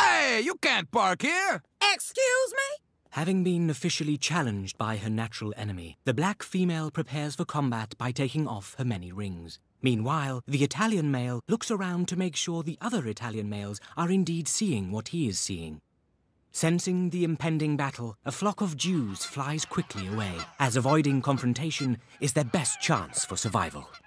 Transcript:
Hey, you can't park here! Excuse me? Having been officially challenged by her natural enemy, the black female prepares for combat by taking off her many rings. Meanwhile, the Italian male looks around to make sure the other Italian males are indeed seeing what he is seeing. Sensing the impending battle, a flock of Jews flies quickly away, as avoiding confrontation is their best chance for survival.